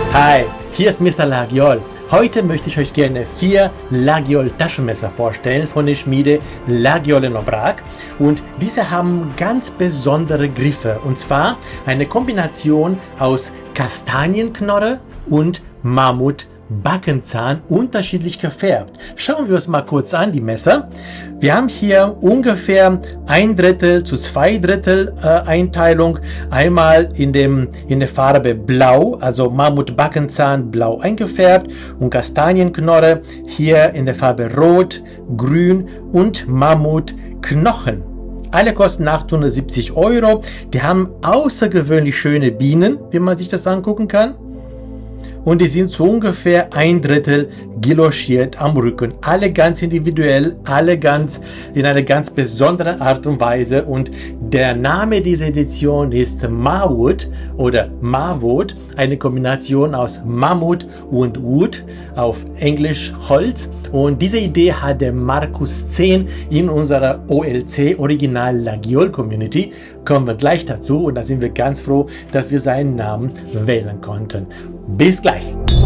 Hi, hier ist Mr. Lagiol. Heute möchte ich euch gerne 4 Lagiol Taschenmesser vorstellen von der Schmiede Lagiol in Obrak. Und diese haben ganz besondere Griffe. Und zwar eine Kombination aus Kastanienknorre und Mammut-Backenzahn, unterschiedlich gefärbt. Schauen wir uns mal kurz an, die Messer. Wir haben hier ungefähr 1/3 zu 2/3 Einteilung. Einmal in der Farbe Blau, also Mammut-Backenzahn blau eingefärbt, und Kastanienknorre hier in der Farbe Rot, Grün und Mammutknochen. Alle kosten 870 €. Die haben außergewöhnlich schöne Bienen, wie man sich das angucken kann. Und die sind so ungefähr 1/3 gelochiert am Rücken. Alle ganz individuell, alle ganz in einer ganz besonderen Art und Weise. Und der Name dieser Edition ist Marwood oder Marwood, eine Kombination aus Mammut und Wood, auf Englisch Holz. Und diese Idee hat der Markus 10 in unserer OLC Original Lagiol Community. Kommen wir gleich dazu, und da sind wir ganz froh, dass wir seinen Namen wählen konnten. Bis gleich!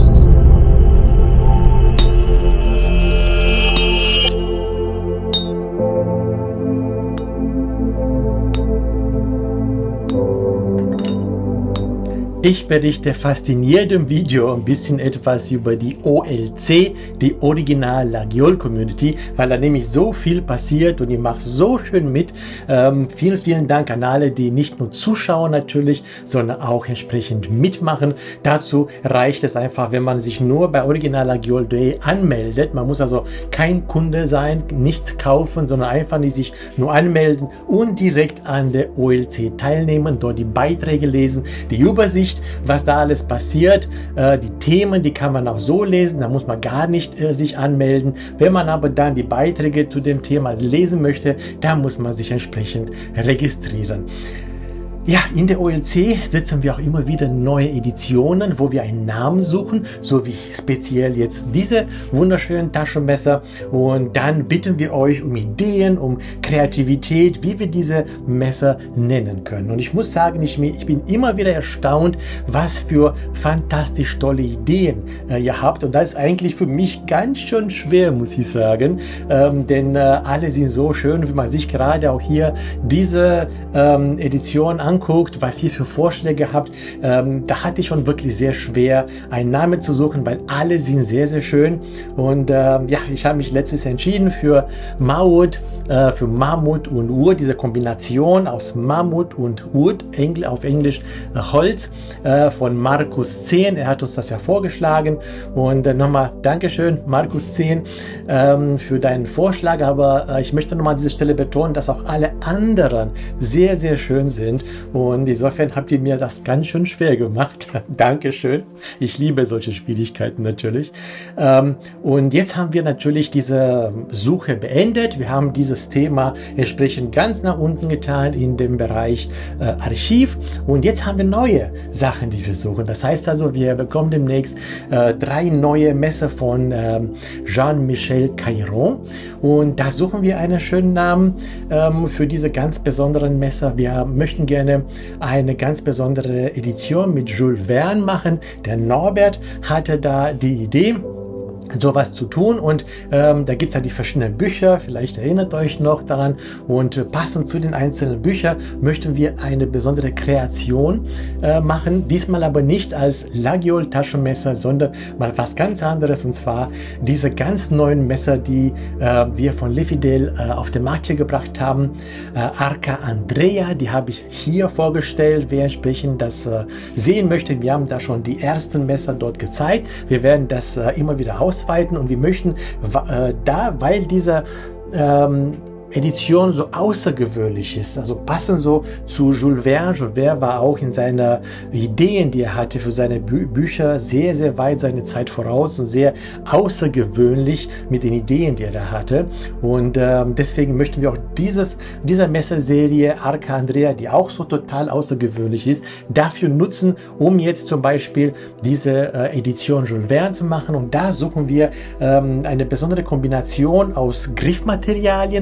Ich berichte fast in jedem Video ein bisschen etwas über die OLC, die Original Lagiol Community, weil da nämlich so viel passiert und ihr macht so schön mit. Vielen, vielen Dank an alle, die nicht nur zuschauen natürlich, sondern auch entsprechend mitmachen. Dazu reicht es einfach, wenn man sich nur bei originallagiol.de anmeldet. Man muss also kein Kunde sein, nichts kaufen, sondern einfach sich nur anmelden und direkt an der OLC teilnehmen, dort die Beiträge lesen, die Übersicht, was da alles passiert, die Themen, die kann man auch so lesen, da muss man gar nicht sich anmelden. Wenn man aber dann die Beiträge zu dem Thema lesen möchte, da muss man sich entsprechend registrieren. Ja, in der OLC setzen wir auch immer wieder neue Editionen, wo wir einen Namen suchen, so wie speziell jetzt diese wunderschönen Taschenmesser. Und dann bitten wir euch um Ideen, um Kreativität, wie wir diese Messer nennen können. Und ich muss sagen, ich bin immer wieder erstaunt, was für fantastisch tolle Ideen ihr habt. Und das ist eigentlich für mich ganz schön schwer, muss ich sagen. Denn alle sind so schön, wie man sich gerade auch hier diese Edition anguckt, was ihr für Vorschläge habt. Da hatte ich schon wirklich sehr schwer, einen Namen zu suchen, weil alle sind sehr, sehr schön. Und ja, ich habe mich letztens entschieden für Marwood, für Mammut und Wood, diese Kombination aus Mammut und Wood, auf Englisch Holz, von Markus 10. Er hat uns das ja vorgeschlagen. Und nochmal Dankeschön, Markus 10, für deinen Vorschlag. Aber ich möchte nochmal an dieser Stelle betonen, dass auch alle anderen sehr, sehr schön sind. Und insofern habt ihr mir das ganz schön schwer gemacht. Dankeschön. Ich liebe solche Schwierigkeiten natürlich. Und jetzt haben wir natürlich diese Suche beendet. Wir haben dieses Thema entsprechend ganz nach unten getan in dem Bereich Archiv. Und jetzt haben wir neue Sachen, die wir suchen. Das heißt also, wir bekommen demnächst 3 neue Messer von Jean-Michel Cairon. Und da suchen wir einen schönen Namen für diese ganz besonderen Messer. Wir möchten gerne eine ganz besondere Edition mit Jules Verne machen. Der Norbert hatte da die Idee, sowas zu tun, und da gibt es ja die verschiedenen Bücher, vielleicht erinnert euch noch daran, und passend zu den einzelnen Büchern möchten wir eine besondere Kreation machen, diesmal aber nicht als Lagiol Taschenmesser, sondern mal was ganz anderes, und zwar diese ganz neuen Messer, die wir von Lefidel auf den Markt hier gebracht haben. Arca Andrea, die habe ich hier vorgestellt. Wer entsprechend das sehen möchte, wir haben da schon die ersten Messer dort gezeigt. Wir werden das immer wieder ausweiten, und wir möchten weil dieser Edition so außergewöhnlich ist, also passend so zu Jules Verne. Jules Verne war auch in seiner Ideen, die er hatte für seine Bücher, sehr, sehr weit seine Zeit voraus und sehr außergewöhnlich mit den Ideen, die er da hatte. Und deswegen möchten wir auch dieser Messerserie Arca Andrea, die auch so total außergewöhnlich ist, dafür nutzen, um jetzt zum Beispiel diese Edition Jules Verne zu machen. Und da suchen wir eine besondere Kombination aus Griffmaterialien, passend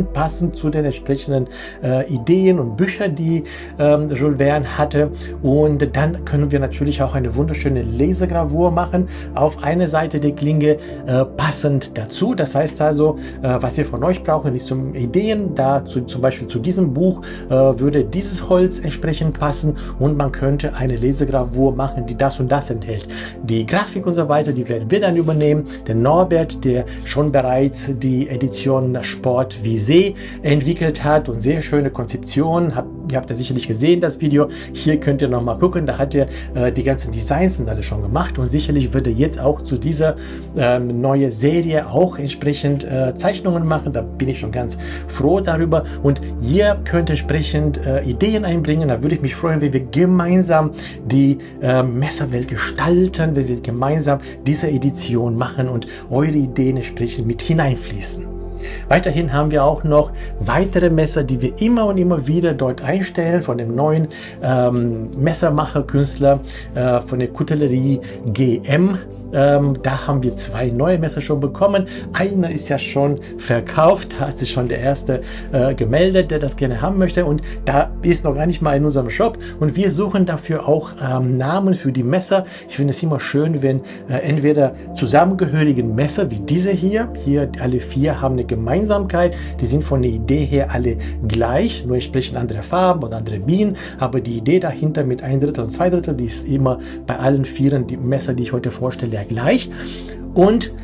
passend zu den entsprechenden Ideen und Büchern, die Jules Verne hatte. Und dann können wir natürlich auch eine wunderschöne Lasergravur machen auf eine Seite der Klinge passend dazu. Das heißt also, was wir von euch brauchen, ist zum Ideen. Zum Beispiel zu diesem Buch würde dieses Holz entsprechend passen und man könnte eine Lasergravur machen, die das und das enthält. Die Grafik und so weiter, die werden wir dann übernehmen. Der Norbert, der schon bereits die Edition Sport Visé entwickelt hat und sehr schöne Konzeption. Ihr habt ja sicherlich gesehen, das Video. Hier könnt ihr noch mal gucken. Da hat er die ganzen Designs und alles schon gemacht und sicherlich wird er jetzt auch zu dieser neue Serie auch entsprechend Zeichnungen machen. Da bin ich schon ganz froh darüber und ihr könnt entsprechend Ideen einbringen. Da würde ich mich freuen, wenn wir gemeinsam die Messerwelt gestalten, wenn wir gemeinsam diese Edition machen und eure Ideen entsprechend mit hineinfließen. Weiterhin haben wir auch noch weitere Messer, die wir immer und immer wieder dort einstellen, von dem neuen Messermacher-Künstler von der Coutellerie GM. Da haben wir 2 neue Messer schon bekommen. Einer ist ja schon verkauft, da ist sich schon der erste gemeldet, der das gerne haben möchte und da ist noch gar nicht mal in unserem Shop und wir suchen dafür auch Namen für die Messer. Ich finde es immer schön, wenn entweder zusammengehörigen Messer wie diese hier alle 4 haben eine Gemeinsamkeit, die sind von der Idee her alle gleich, nur entsprechend andere Farben und andere Bienen, aber die Idee dahinter mit 1/3 und 2/3, die ist immer bei allen 4 die Messer, die ich heute vorstelle, gleich. Und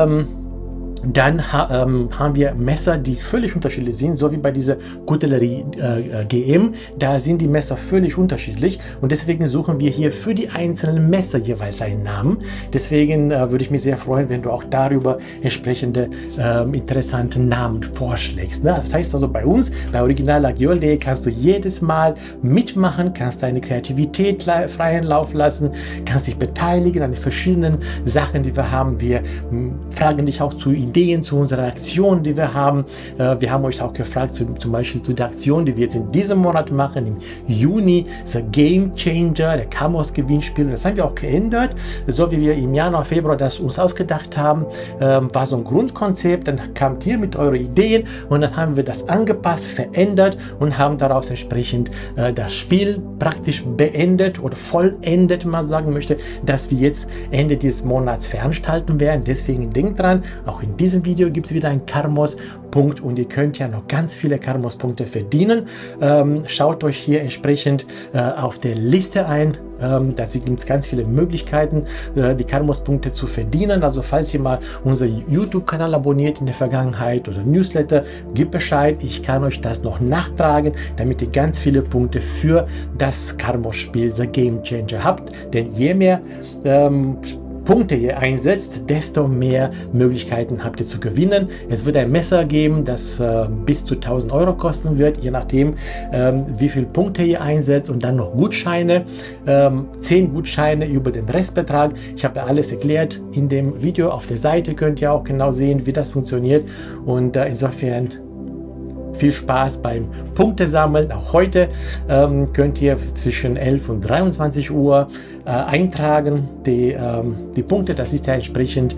dann haben wir Messer, die völlig unterschiedlich sind, so wie bei dieser Coutellerie GM. Da sind die Messer völlig unterschiedlich und deswegen suchen wir hier für die einzelnen Messer jeweils einen Namen. Deswegen würde ich mich sehr freuen, wenn du auch darüber entsprechende interessante Namen vorschlägst. Ne? Das heißt also bei uns, bei original-lagiol.de kannst du jedes Mal mitmachen, kannst deine Kreativität freien Lauf lassen, kannst dich beteiligen an den verschiedenen Sachen, die wir haben. Wir fragen dich auch zu Ideen zu unserer Aktion, die wir haben. Wir haben euch auch gefragt, zum Beispiel zu der Aktion, die wir jetzt in diesem Monat machen, im Juni, The Game Changer, der Karmos Gewinnspiel. Das haben wir auch geändert, so wie wir im Januar, Februar das uns ausgedacht haben. War so ein Grundkonzept, dann kamt ihr mit euren Ideen und dann haben wir das angepasst, verändert und haben daraus entsprechend das Spiel praktisch beendet oder vollendet, man sagen möchte, dass wir jetzt Ende dieses Monats veranstalten werden. Deswegen denkt dran, auch in diesem Video gibt es wieder einen Karmos-Punkt und ihr könnt ja noch ganz viele Karmos-Punkte verdienen. Schaut euch hier entsprechend auf der Liste ein. Da gibt es ganz viele Möglichkeiten, die Karmos-Punkte zu verdienen. Also falls ihr mal unseren YouTube-Kanal abonniert in der Vergangenheit oder Newsletter, gebt Bescheid. Ich kann euch das noch nachtragen, damit ihr ganz viele Punkte für das Karmos-Spiel The Game Changer habt. Denn je mehr Punkte ihr einsetzt, desto mehr Möglichkeiten habt ihr zu gewinnen. Es wird ein Messer geben, das bis zu 1000 Euro kosten wird, je nachdem wie viele Punkte ihr einsetzt und dann noch Gutscheine, 10 Gutscheine über den Restbetrag. Ich habe ja alles erklärt in dem Video. Auf der Seite könnt ihr auch genau sehen, wie das funktioniert und insofern viel Spaß beim Punktesammeln. Auch heute könnt ihr zwischen 11 und 23 Uhr eintragen. Die Punkte, das ist ja entsprechend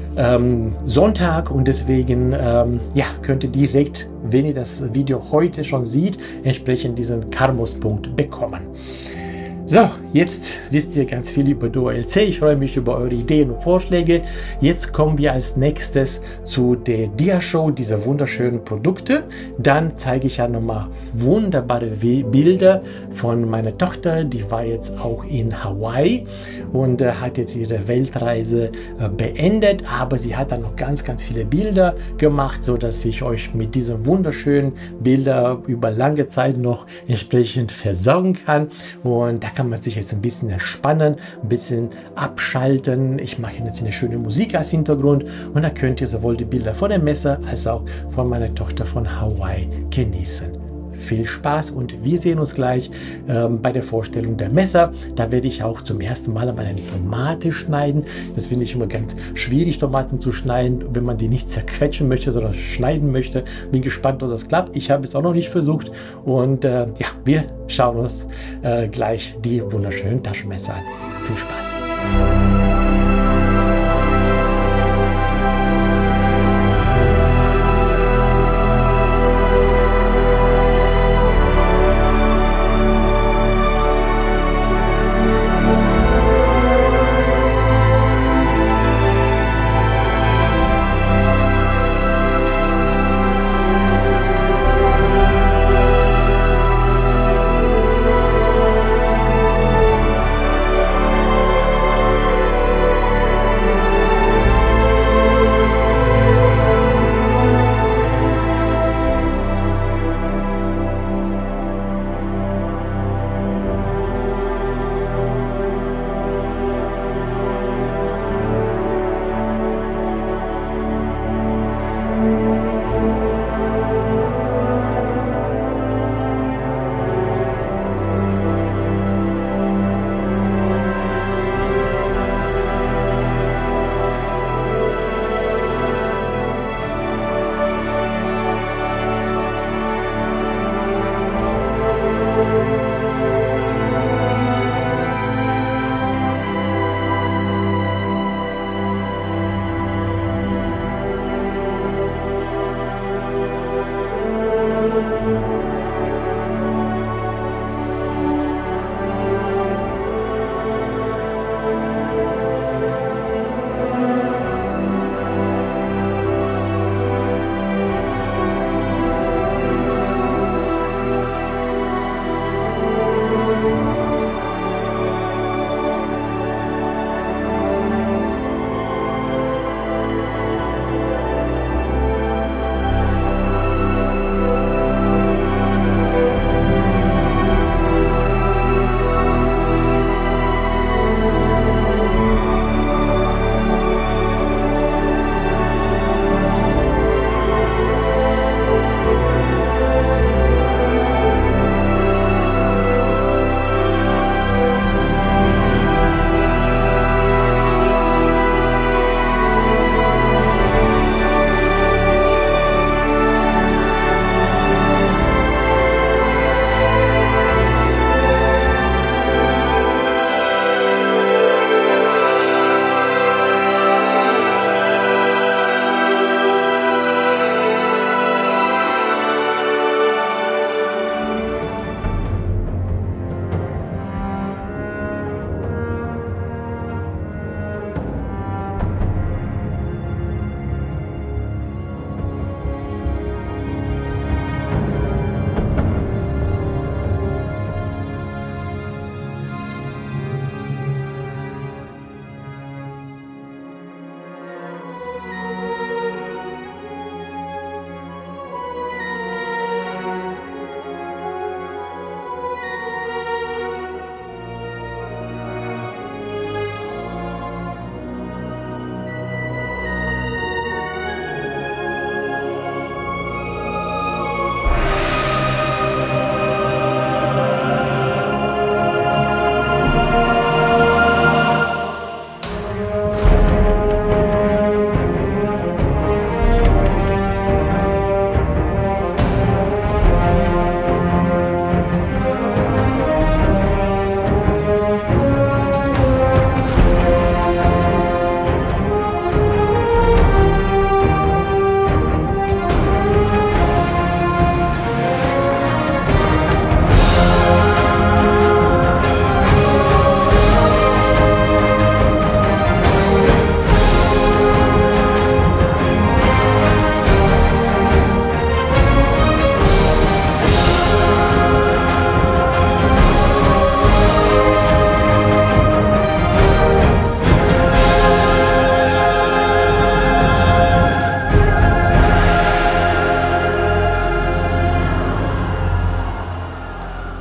Sonntag und deswegen ja, könnt ihr direkt, wenn ihr das Video heute schon seht, entsprechend diesen Karmos-Punkt bekommen. So, jetzt wisst ihr ganz viel über die OLC. Ich freue mich über eure Ideen und Vorschläge. Jetzt kommen wir als nächstes zu der Dia-Show dieser wunderschönen Produkte. Dann zeige ich ja nochmal wunderbare Bilder von meiner Tochter. Die war jetzt auch in Hawaii und hat jetzt ihre Weltreise beendet. Aber sie hat dann noch ganz, ganz viele Bilder gemacht, so dass ich euch mit diesen wunderschönen Bildern über lange Zeit noch entsprechend versorgen kann. Und da kann man sich jetzt ein bisschen entspannen, ein bisschen abschalten. Ich mache jetzt eine schöne Musik als Hintergrund und da könnt ihr sowohl die Bilder von dem Messer als auch von meiner Tochter von Hawaii genießen. Viel Spaß und wir sehen uns gleich bei der Vorstellung der Messer. Da werde ich auch zum ersten Mal eine Tomate schneiden. Das finde ich immer ganz schwierig, Tomaten zu schneiden, wenn man die nicht zerquetschen möchte, sondern schneiden möchte. Bin gespannt, ob das klappt. Ich habe es auch noch nicht versucht und ja, wir schauen uns gleich die wunderschönen Taschenmesser an. Viel Spaß!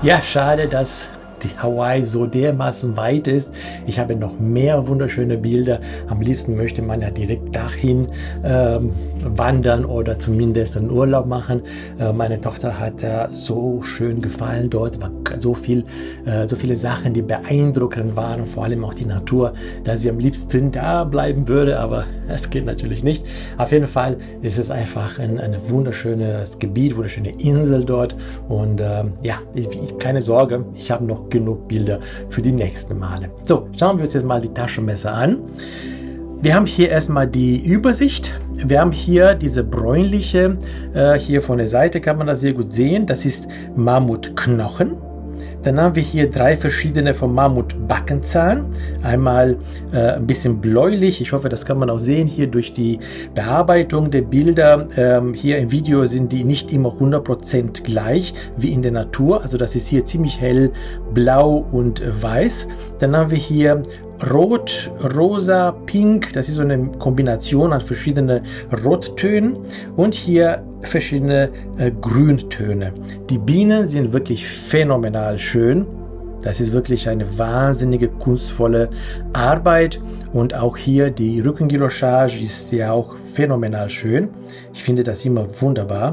Ja, schade, dass die Hawaii so dermaßen weit ist. Ich habe noch mehr wunderschöne Bilder. Am liebsten möchte man ja direkt dahin wandern oder zumindest einen Urlaub machen. Meine Tochter hat so schön gefallen dort. War so viele Sachen, die beeindruckend waren, vor allem auch die Natur, dass sie am liebsten da bleiben würde, aber es geht natürlich nicht. Auf jeden Fall ist es einfach ein wunderschönes Gebiet, wunderschöne Insel dort und ja, keine Sorge, ich habe noch genug Bilder für die nächsten Male. So, schauen wir uns jetzt mal die Taschenmesser an. Wir haben hier erstmal die Übersicht. Wir haben hier diese bräunliche, hier von der Seite kann man das sehr gut sehen. Das ist Mammutknochen. Dann haben wir hier 3 verschiedene vom Mammutbackenzahn. Einmal ein bisschen bläulich, ich hoffe, das kann man auch sehen hier durch die Bearbeitung der Bilder. Hier im Video sind die nicht immer 100% gleich wie in der Natur. Also das ist hier ziemlich hell, blau und weiß. Dann haben wir hier Rot, Rosa, Pink, das ist so eine Kombination an verschiedenen Rottönen und hier verschiedene Grüntöne. Die Bienen sind wirklich phänomenal schön. Das ist wirklich eine wahnsinnige kunstvolle Arbeit und auch hier die Rückenguillotchage ist ja auch phänomenal schön. Ich finde das immer wunderbar.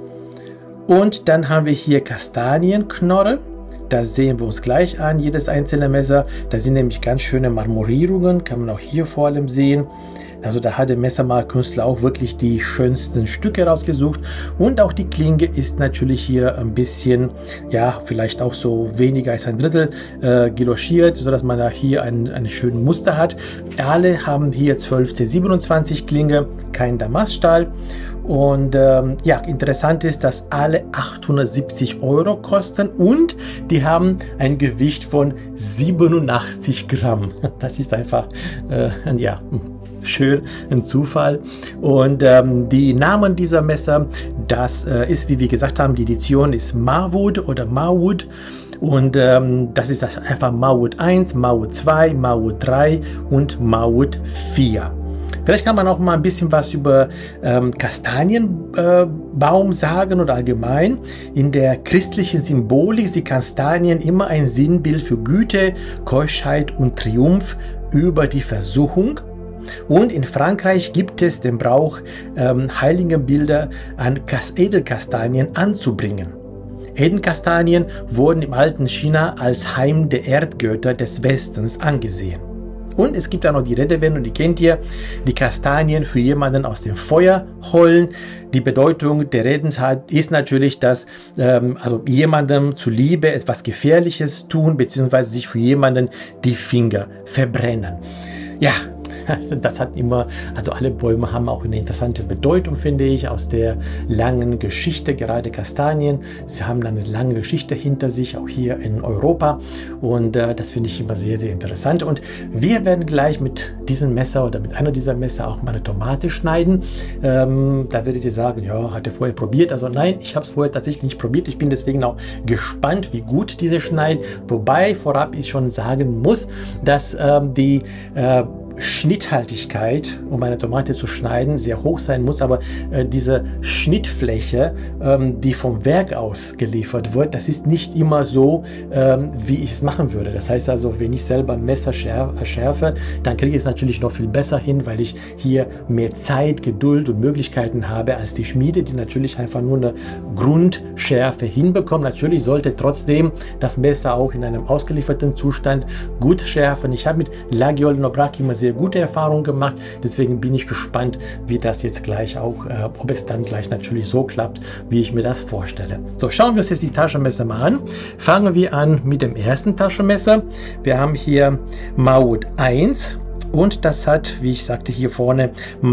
Und dann haben wir hier Kastanienknorre. Das sehen wir uns gleich an, jedes einzelne Messer. Da sind nämlich ganz schöne Marmorierungen, kann man auch hier vor allem sehen. Also da hat der Messermalkünstler auch wirklich die schönsten Stücke rausgesucht. Und auch die Klinge ist natürlich hier ein bisschen, ja, vielleicht auch so weniger als ein Drittel guillochiert, sodass man da hier einen schönen Muster hat. Alle haben hier 12C27 Klinge, kein Damaststahl. Und ja, interessant ist, dass alle 870 € kosten und die haben ein Gewicht von 87 Gramm. Das ist einfach, ja, schön, ein Zufall. Und die Namen dieser Messer, das ist, wie wir gesagt haben, die Edition ist Marwood oder Marwood. Und das ist einfach Marwood 1, Marwood 2, Marwood 3 und Marwood 4. Vielleicht kann man auch mal ein bisschen was über Kastanienbaum sagen oder allgemein. In der christlichen Symbolik sind Kastanien immer ein Sinnbild für Güte, Keuschheit und Triumph über die Versuchung. Und in Frankreich gibt es den Brauch, Heiligenbilder an Edelkastanien anzubringen. Edelkastanien wurden im alten China als Heim der Erdgötter des Westens angesehen. Und es gibt auch noch die Redewendung, die kennt ihr, die Kastanien für jemanden aus dem Feuer holen. Die Bedeutung der Redensart ist natürlich, dass also jemandem zuliebe etwas Gefährliches tun, beziehungsweise sich für jemanden die Finger verbrennen. Ja, das hat immer, also alle Bäume haben auch eine interessante Bedeutung, finde ich, aus der langen Geschichte, gerade Kastanien. Sie haben eine lange Geschichte hinter sich, auch hier in Europa. Und das finde ich immer sehr, sehr interessant. Und wir werden gleich mit diesem Messer oder mit einer dieser Messer auch mal eine Tomate schneiden. Da werdet ihr sagen, ja, hat er vorher probiert. Also nein, ich habe es vorher tatsächlich nicht probiert. Ich bin deswegen auch gespannt, wie gut diese schneidet. Wobei vorab ich schon sagen muss, dass die Schnitthaltigkeit, um eine Tomate zu schneiden, sehr hoch sein muss, aber diese Schnittfläche, die vom Werk aus geliefert wird, das ist nicht immer so, wie ich es machen würde. Das heißt also, wenn ich selber ein Messer schärfe, dann kriege ich es natürlich noch viel besser hin, weil ich hier mehr Zeit, Geduld und Möglichkeiten habe als die Schmiede, die natürlich einfach nur eine Grundschärfe hinbekommen. Natürlich sollte trotzdem das Messer auch in einem ausgelieferten Zustand gut schärfen. Ich habe mit Laguiole Nobraki immer sehr gute Erfahrungen gemacht, deswegen bin ich gespannt, wie das jetzt gleich auch, ob es dann gleich natürlich so klappt, wie ich mir das vorstelle. So, schauen wir uns jetzt die Taschenmesser mal an. Fangen wir an mit dem ersten Taschenmesser. Wir haben hier Marwood 1 und das hat, wie ich sagte, hier vorne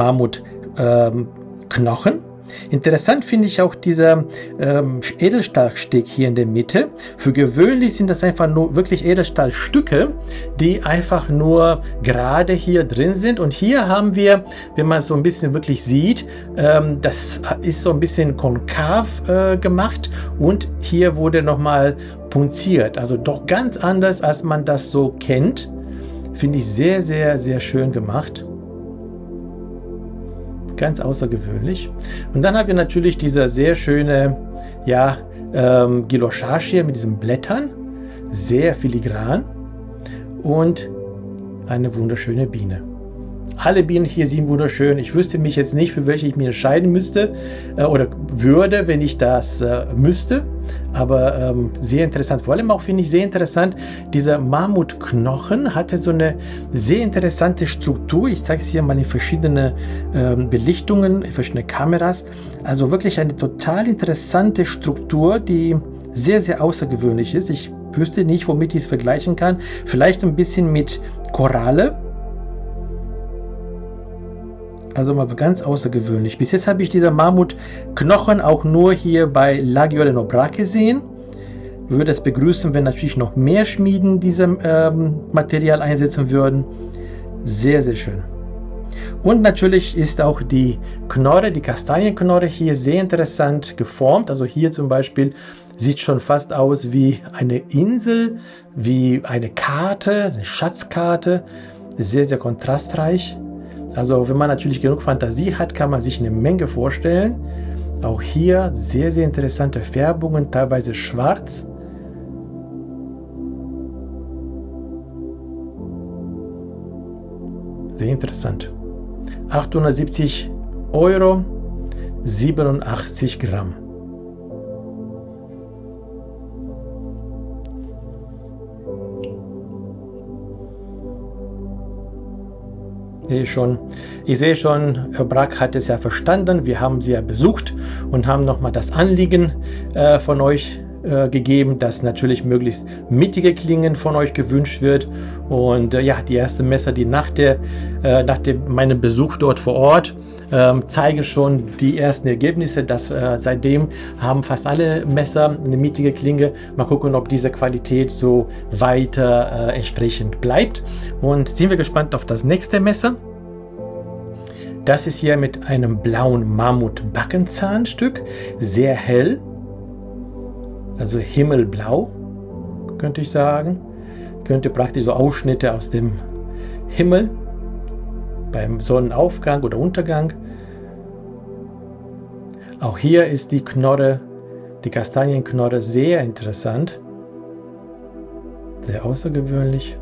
Mammutknochen. Interessant finde ich auch dieser Edelstahlsteg hier in der Mitte. Für gewöhnlich sind das einfach nur wirklich Edelstahlstücke, die einfach nur gerade hier drin sind. Und hier haben wir, wenn man es so ein bisschen wirklich sieht, das ist so ein bisschen konkav gemacht und hier wurde nochmal punziert. Also doch ganz anders, als man das so kennt. Finde ich sehr, sehr, sehr schön gemacht. Ganz außergewöhnlich. Und dann haben wir natürlich diese sehr schöne, ja, Guillochage hier mit diesen Blättern, sehr filigran und eine wunderschöne Biene. Alle Bienen hier sind wunderschön. Ich wüsste mich jetzt nicht, für welche ich mich entscheiden müsste oder würde, wenn ich das müsste. Aber sehr interessant. Vor allem auch finde ich sehr interessant, dieser Mammutknochen hatte so eine sehr interessante Struktur. Ich zeige es hier mal in verschiedene Belichtungen, in verschiedene Kameras. Also wirklich eine total interessante Struktur, die sehr, sehr außergewöhnlich ist. Ich wüsste nicht, womit ich es vergleichen kann. Vielleicht ein bisschen mit Koralle. Also mal ganz außergewöhnlich. Bis jetzt habe ich dieser Mammutknochen auch nur hier bei Lagiole Nobrat gesehen. Ich würde es begrüßen, wenn natürlich noch mehr Schmieden dieses Material einsetzen würden. Sehr, sehr schön. Und natürlich ist auch die Knorre, die Kastanienknorre hier sehr interessant geformt. Also hier zum Beispiel sieht schon fast aus wie eine Insel, wie eine Karte, eine Schatzkarte. Sehr, sehr kontrastreich. Also wenn man natürlich genug Fantasie hat, kann man sich eine Menge vorstellen. Auch hier sehr, sehr interessante Färbungen, teilweise schwarz. Sehr interessant. 870 €, 87 Gramm. Ich sehe schon, Herr Brack hat es ja verstanden. Wir haben sie ja besucht und haben nochmal das Anliegen von euch gegeben, dass natürlich möglichst mittige Klingen von euch gewünscht wird. Und ja, die erste Messer, die nach meinem Besuch dort vor Ort zeigen schon die ersten Ergebnisse, dass seitdem haben fast alle Messer eine mittige Klinge. Mal gucken, ob diese Qualität so weiter entsprechend bleibt. Und sind wir gespannt auf das nächste Messer. Das ist hier mit einem blauen Mammut-Backenzahnstück, sehr hell, also himmelblau, könnte ich sagen. Könnte praktisch so Ausschnitte aus dem Himmel beim Sonnenaufgang oder Untergang. Auch hier ist die Knorre, die Kastanienknorre, sehr interessant, sehr außergewöhnlich.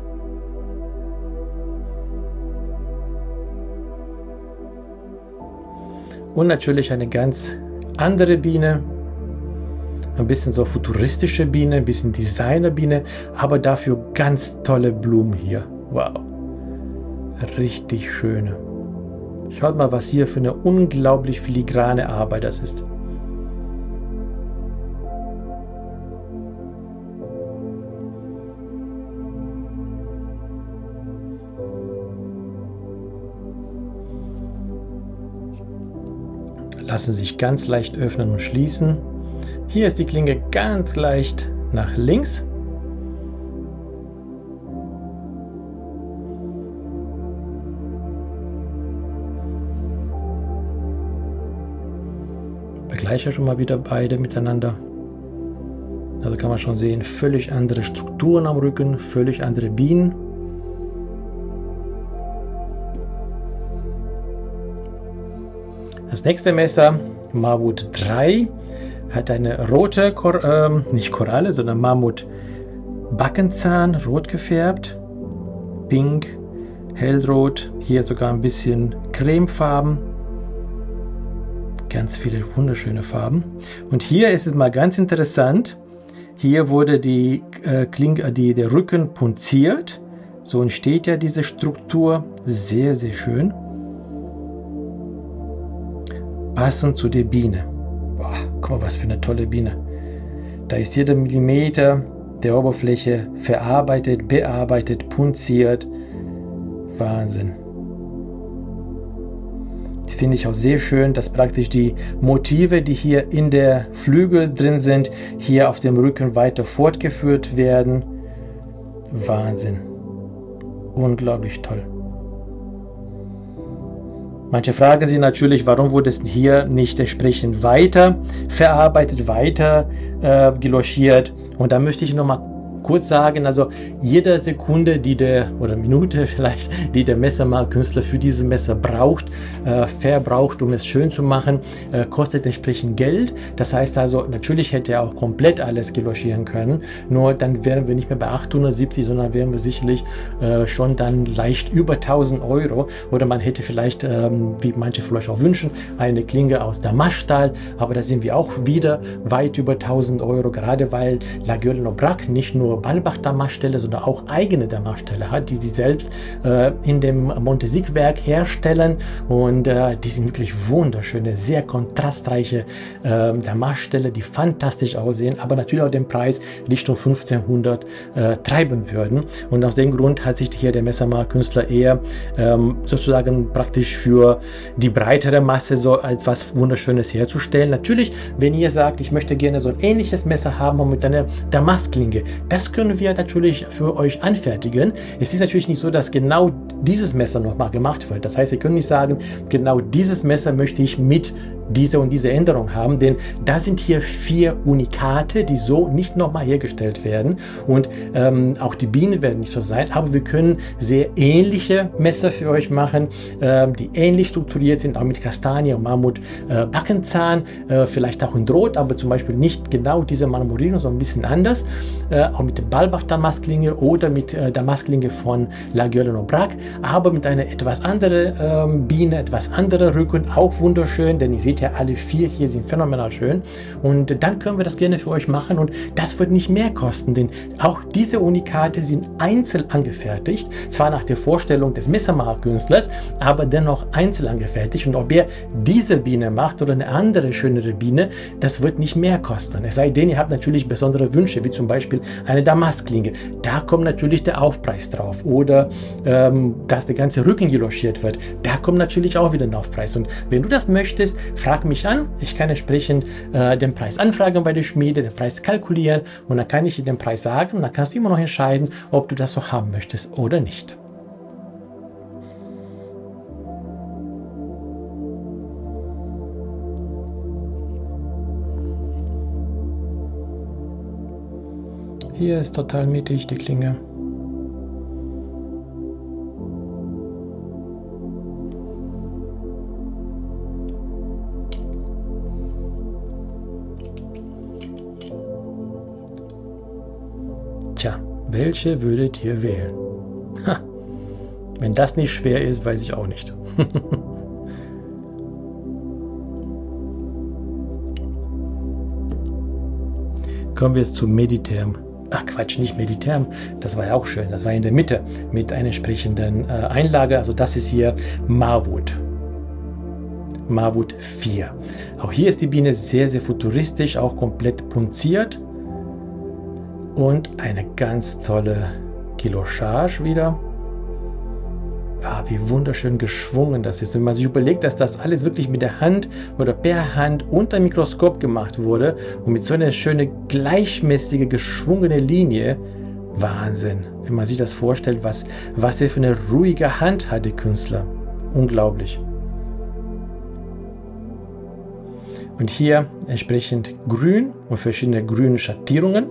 Und natürlich eine ganz andere Biene, ein bisschen so futuristische Biene, ein bisschen Designerbiene, aber dafür ganz tolle Blumen hier. Wow, richtig schöne. Schaut mal, was hier für eine unglaublich filigrane Arbeit das ist. Lassen sich ganz leicht öffnen und schließen. Hier ist die Klinge ganz leicht nach links. Vergleiche schon mal wieder beide miteinander. Also kann man schon sehen, völlig andere Strukturen am Rücken, völlig andere Bienen. Das nächste Messer, Mammut 3, hat eine rote, nicht Koralle, sondern Mammut-Backenzahn, rot gefärbt, pink, hellrot, hier sogar ein bisschen cremefarben, ganz viele wunderschöne Farben. Und hier ist es mal ganz interessant, hier wurde der Rücken punziert, so entsteht ja diese Struktur, sehr, sehr schön. Passend zu der Biene. Boah, guck mal, was für eine tolle Biene. Da ist jeder Millimeter der Oberfläche verarbeitet, bearbeitet, punziert. Wahnsinn. Das finde ich auch sehr schön, dass praktisch die Motive, die hier in der Flügel drin sind, hier auf dem Rücken weiter fortgeführt werden. Wahnsinn. Unglaublich toll. Manche fragen sich natürlich, warum wurde es hier nicht entsprechend weiter verarbeitet, weiter guillochiert. Und da möchte ich nochmal kurz sagen, also jede Sekunde, oder Minute vielleicht, die der Messermalkünstler für dieses Messer braucht, verbraucht, um es schön zu machen, kostet entsprechend Geld. Das heißt also, natürlich hätte er auch komplett alles geloschieren können, nur dann wären wir nicht mehr bei 870, sondern wären wir sicherlich schon dann leicht über 1000 Euro, oder man hätte vielleicht, wie manche vielleicht auch wünschen, eine Klinge aus Damaststahl, aber da sind wir auch wieder weit über 1000 Euro, gerade weil Laguiole Aubrac nicht nur Balbach-Damaststähle, sondern auch eigene Damaststähle hat, die sie selbst in dem Montesic-Werk herstellen, und die sind wirklich wunderschöne, sehr kontrastreiche Damaststähle, die fantastisch aussehen, aber natürlich auch den Preis Richtung 1500 treiben würden, und aus dem Grund hat sich hier der Messermalkünstler eher sozusagen praktisch für die breitere Masse so etwas Wunderschönes herzustellen. Natürlich, wenn ihr sagt, ich möchte gerne so ein ähnliches Messer haben und mit einer Damastklinge, das können wir natürlich für euch anfertigen. Es ist natürlich nicht so, dass genau dieses Messer nochmal gemacht wird. Das heißt, ihr könnt nicht sagen, genau dieses Messer möchte ich mit diese und diese Änderung haben, denn da sind hier 4 Unikate, die so nicht nochmal hergestellt werden, und auch die Bienen werden nicht so sein, aber wir können sehr ähnliche Messer für euch machen, die ähnlich strukturiert sind, auch mit Kastanie und Mammut Backenzahn, vielleicht auch in Rot, aber zum Beispiel nicht genau diese Marmorierung, sondern ein bisschen anders, auch mit der Balbach Damastklinge oder mit Damastklinge von Laguiole Aubrac, aber mit einer etwas anderen Biene, etwas anderer Rücken, auch wunderschön, denn ihr seht ja, alle 4 hier sind phänomenal schön, und dann können wir das gerne für euch machen, und das wird nicht mehr kosten, denn auch diese Unikate sind einzeln angefertigt, zwar nach der Vorstellung des Messermalkünstlers, aber dennoch einzeln angefertigt, und ob ihr diese Biene macht oder eine andere schönere Biene, das wird nicht mehr kosten, es sei denn, ihr habt natürlich besondere Wünsche, wie zum Beispiel eine Damastklinge, da kommt natürlich der Aufpreis drauf, oder dass der ganze Rücken geloschiert wird, da kommt natürlich auch wieder ein Aufpreis, und wenn du das möchtest, frag mich an, ich kann entsprechend den Preis anfragen bei der Schmiede, den Preis kalkulieren, und dann kann ich dir den Preis sagen, und dann kannst du immer noch entscheiden, ob du das so haben möchtest oder nicht. Hier ist total mittig die Klinge. Tja, welche würdet ihr wählen? Ha, wenn das nicht schwer ist, weiß ich auch nicht. Kommen wir jetzt zu Mediterm. Ach Quatsch, nicht Mediterm, das war ja auch schön. Das war in der Mitte mit einer entsprechenden Einlage. Also das ist hier Marwood. Marwood 4. Auch hier ist die Biene sehr, sehr futuristisch, auch komplett punziert. Und eine ganz tolle Guillochage wieder. Ah, wie wunderschön geschwungen das ist. Wenn man sich überlegt, dass das alles wirklich mit der Hand oder per Hand unter dem Mikroskop gemacht wurde und mit so einer schönen, gleichmäßige, geschwungene Linie. Wahnsinn. Wenn man sich das vorstellt, was er für eine ruhige Hand hat, der Künstler. Unglaublich. Und hier entsprechend grün und verschiedene grüne Schattierungen.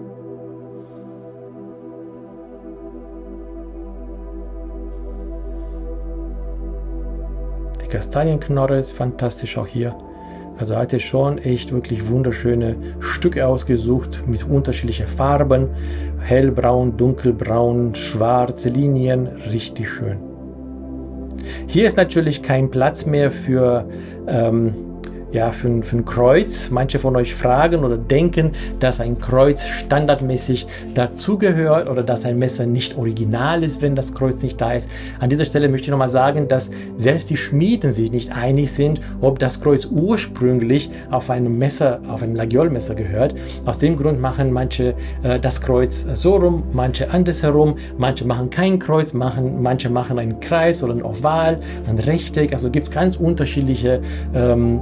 Kastanienknorre ist fantastisch auch hier. Also hat er schon echt wirklich wunderschöne Stücke ausgesucht mit unterschiedlichen Farben. Hellbraun, dunkelbraun, schwarze Linien. Richtig schön. Hier ist natürlich kein Platz mehr für für ein Kreuz. Manche von euch fragen oder denken, dass ein Kreuz standardmäßig dazugehört oder dass ein Messer nicht original ist, wenn das Kreuz nicht da ist. An dieser Stelle möchte ich nochmal sagen, dass selbst die Schmieden sich nicht einig sind, ob das Kreuz ursprünglich auf einem Messer, auf einem Laguiole-Messer gehört. Aus dem Grund machen manche das Kreuz so rum, manche andersherum, manche machen kein Kreuz, manche machen einen Kreis oder ein Oval, ein Rechteck. Also gibt es ganz unterschiedliche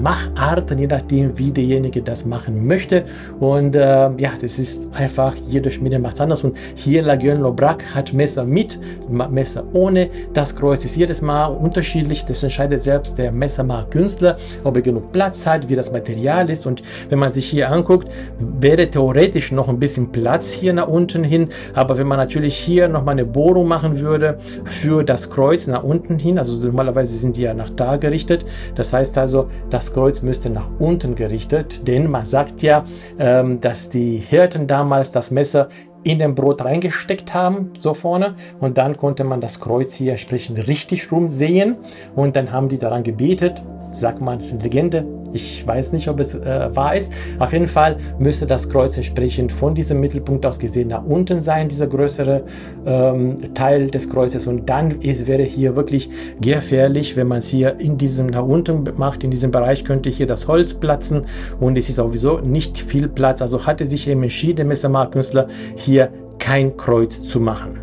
Macharten, je nachdem, wie derjenige das machen möchte. Und ja, das ist einfach, jede Schmiede macht es anders. Und hier Laguiole-Aubrac hat Messer mit, Messer ohne. Das Kreuz ist jedes Mal unterschiedlich. Das entscheidet selbst der Messermacher-Künstler, ob er genug Platz hat, wie das Material ist. Und wenn man sich hier anguckt, wäre theoretisch noch ein bisschen Platz hier nach unten hin. Aber wenn man natürlich hier nochmal eine Bohrung machen würde für das Kreuz nach unten hin, also normalerweise sind die ja nach da gerichtet. Das heißt also, das Kreuz müsste nach unten gerichtet, denn man sagt ja, dass die Hirten damals das Messer in den Brot reingesteckt haben, so vorne, und dann konnte man das Kreuz hier entsprechend richtig rum sehen und dann haben die daran gebetet. Sagt man, das ist eine Legende. Ich weiß nicht, ob es wahr ist. Auf jeden Fall müsste das Kreuz entsprechend von diesem Mittelpunkt aus gesehen nach unten sein, dieser größere Teil des Kreuzes. Und dann wäre hier wirklich gefährlich, wenn man es hier in diesem nach unten macht. In diesem Bereich könnte hier das Holz platzen und es ist sowieso nicht viel Platz. Also hatte sich eben entschieden, der Messermacher-Künstler hier kein Kreuz zu machen.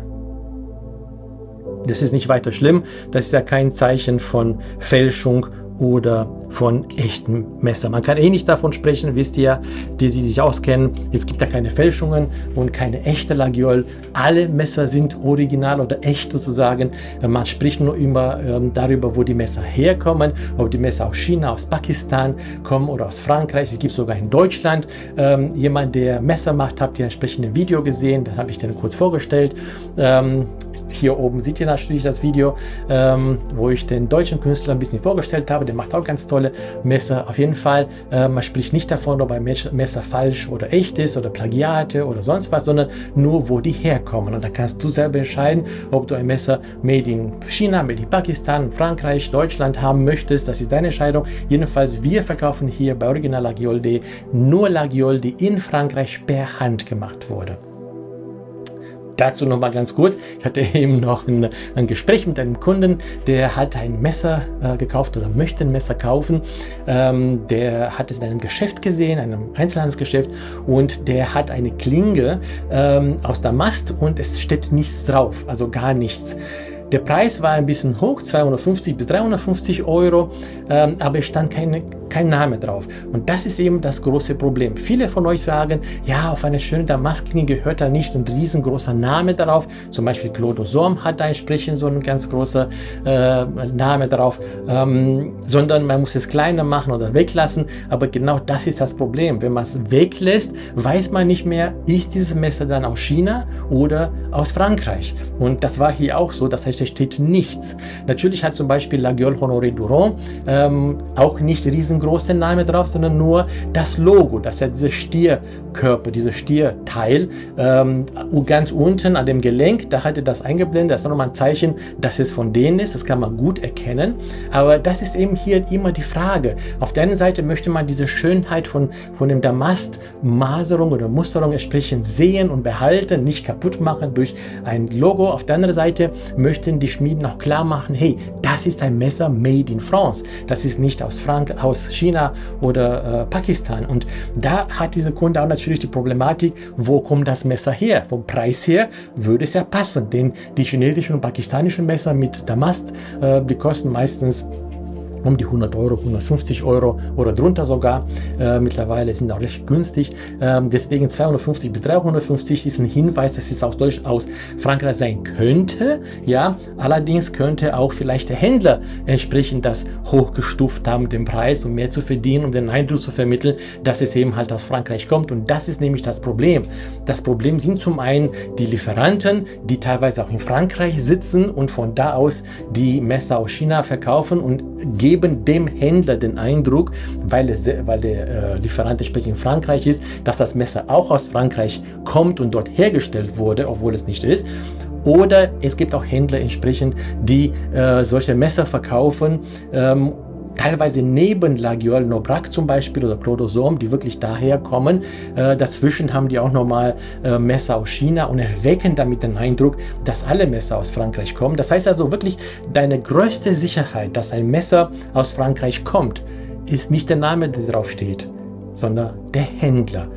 Das ist nicht weiter schlimm. Das ist ja kein Zeichen von Fälschung oder von echtem Messer. Man kann eh nicht davon sprechen, wisst ihr, die sich auskennen. Es gibt da keine Fälschungen und keine echte Laguiole. Alle Messer sind original oder echt sozusagen. Man spricht nur immer darüber, wo die Messer herkommen, ob die Messer aus China, aus Pakistan kommen oder aus Frankreich. Es gibt sogar in Deutschland jemand, der Messer macht. Habt ihr ein entsprechendes Video gesehen? Dann habe ich den kurz vorgestellt. Hier oben seht ihr natürlich das Video, wo ich den deutschen Künstler ein bisschen vorgestellt habe. Der macht auch ganz tolle Messer. Auf jeden Fall, man spricht nicht davon, ob ein Messer falsch oder echt ist oder Plagiate oder sonst was, sondern nur, wo die herkommen. Und da kannst du selber entscheiden, ob du ein Messer made in China, made in Pakistan, Frankreich, Deutschland haben möchtest. Das ist deine Entscheidung. Jedenfalls, wir verkaufen hier bei originalaguiole.de nur Laguiole, die in Frankreich per Hand gemacht wurde. Dazu noch mal ganz kurz, ich hatte eben noch ein Gespräch mit einem Kunden, der hat ein Messer gekauft oder möchte ein Messer kaufen. Der hat es in einem Geschäft gesehen, einem Einzelhandelsgeschäft, und der hat eine Klinge aus Damast und es steht nichts drauf, also gar nichts. Der Preis war ein bisschen hoch, 250 bis 350 Euro, aber es stand kein Name drauf. Und das ist eben das große Problem. Viele von euch sagen, ja, auf eine schöne Damastklinge gehört da nicht ein riesengroßer Name drauf. Zum Beispiel Claude Sohm hat da entsprechend so ein ganz großer Name drauf, sondern man muss es kleiner machen oder weglassen. Aber genau das ist das Problem. Wenn man es weglässt, weiß man nicht mehr, ist dieses Messer dann aus China oder aus Frankreich. Und das war hier auch so. Das heißt, es steht nichts. Natürlich hat zum Beispiel Laguiole Honoré Duran auch nicht riesengroße Name drauf, sondern nur das Logo. Das ist ja dieser Stierkörper, dieser Stierteil. Ganz unten an dem Gelenk, da hat er das eingeblendet. Das ist nochmal ein Zeichen, dass es von denen ist. Das kann man gut erkennen. Aber das ist eben hier immer die Frage. Auf der einen Seite möchte man diese Schönheit von dem Damast, Maserung oder Musterung entsprechend sehen und behalten, nicht kaputt machen durch ein Logo. Auf der anderen Seite möchten die Schmieden auch klar machen, hey, das ist ein Messer made in France. Das ist nicht aus China oder Pakistan. Und da hat dieser Kunde auch natürlich die Problematik, wo kommt das Messer her? Vom Preis her würde es ja passen, denn die chinesischen und pakistanischen Messer mit Damast, die kosten meistens um die 100 Euro, 150 Euro oder drunter sogar. Mittlerweile sind auch recht günstig. Deswegen 250 bis 350 ist ein Hinweis, dass es aus Frankreich sein könnte. Ja, allerdings könnte auch vielleicht der Händler entsprechend das hochgestuft haben, den Preis, um mehr zu verdienen, um den Eindruck zu vermitteln, dass es eben halt aus Frankreich kommt. Und das ist nämlich das Problem. Das Problem sind zum einen die Lieferanten, die teilweise auch in Frankreich sitzen und von da aus die Messer aus China verkaufen und geben dem Händler den Eindruck, weil der Lieferant entsprechend in Frankreich ist, dass das Messer auch aus Frankreich kommt und dort hergestellt wurde, obwohl es nicht ist. Oder es gibt auch Händler entsprechend, die solche Messer verkaufen, teilweise neben Laguiole Aubrac zum Beispiel oder Claude Sohm, die wirklich daher kommen. Dazwischen haben die auch nochmal Messer aus China und erwecken damit den Eindruck, dass alle Messer aus Frankreich kommen. Das heißt also wirklich, deine größte Sicherheit, dass ein Messer aus Frankreich kommt, ist nicht der Name, der drauf steht, sondern der Händler.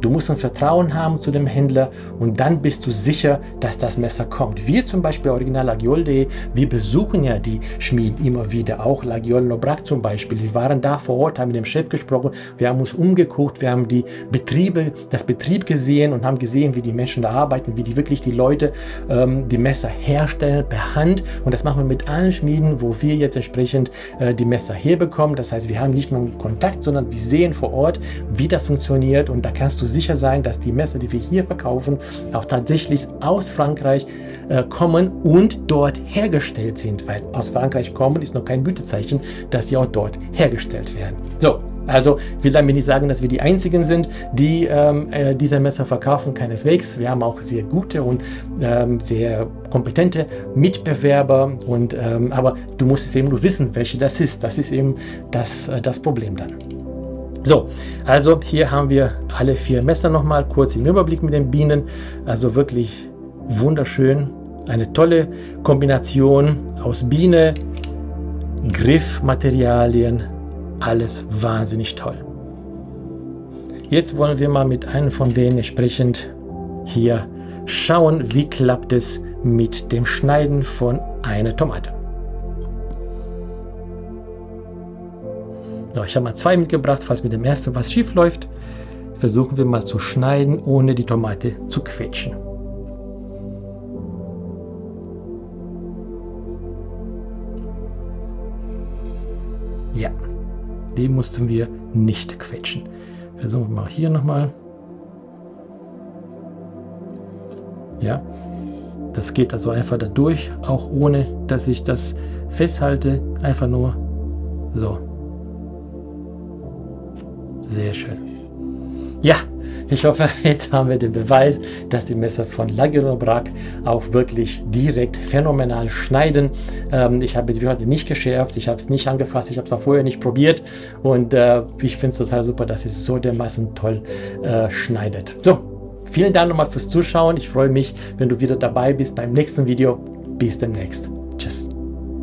Du musst ein Vertrauen haben zu dem Händler und dann bist du sicher, dass das Messer kommt. Wir zum Beispiel Original Laguiole.de, wir besuchen ja die Schmieden immer wieder, auch Laguiole Nobrac zum Beispiel. Wir waren da vor Ort, haben mit dem Chef gesprochen, wir haben uns umgeguckt, wir haben das Betrieb gesehen und haben gesehen, wie die Menschen da arbeiten, wie die wirklich die Leute die Messer herstellen per Hand. Und das machen wir mit allen Schmieden, wo wir jetzt entsprechend die Messer herbekommen. Das heißt, wir haben nicht nur Kontakt, sondern wir sehen vor Ort, wie das funktioniert. Und da kannst du sicher sein, dass die Messer, die wir hier verkaufen, auch tatsächlich aus Frankreich kommen und dort hergestellt sind. Weil aus Frankreich kommen ist noch kein Gütezeichen, dass sie auch dort hergestellt werden. So. Also ich will damit nicht sagen, dass wir die Einzigen sind, die diese Messer verkaufen, keineswegs. Wir haben auch sehr gute und sehr kompetente Mitbewerber. Aber du musst es eben nur wissen, welche das ist. Das ist eben das Problem dann. So, also hier haben wir alle 4 Messer nochmal kurz im Überblick mit den Bienen. Also wirklich wunderschön. Eine tolle Kombination aus Biene, Griffmaterialien. Alles wahnsinnig toll. Jetzt wollen wir mal mit einem von denen entsprechend hier schauen, wie klappt es mit dem Schneiden von einer Tomate. So, ich habe mal 2 mitgebracht, falls mit dem ersten was schief läuft. Versuchen wir mal zu schneiden, ohne die Tomate zu quetschen. Ja. Die mussten wir nicht quetschen. Versuchen wir mal hier nochmal. Ja, das geht also einfach da durch, auch ohne, dass ich das festhalte. Einfach nur so. Sehr schön. Ja, ich hoffe, jetzt haben wir den Beweis, dass die Messer von Laguiole Nobrac auch wirklich direkt phänomenal schneiden. Ich habe die heute nicht geschärft, ich habe es nicht angefasst, ich habe es auch vorher nicht probiert und ich finde es total super, dass es so dermaßen toll schneidet. So, vielen Dank nochmal fürs Zuschauen. Ich freue mich, wenn du wieder dabei bist beim nächsten Video. Bis demnächst. Tschüss.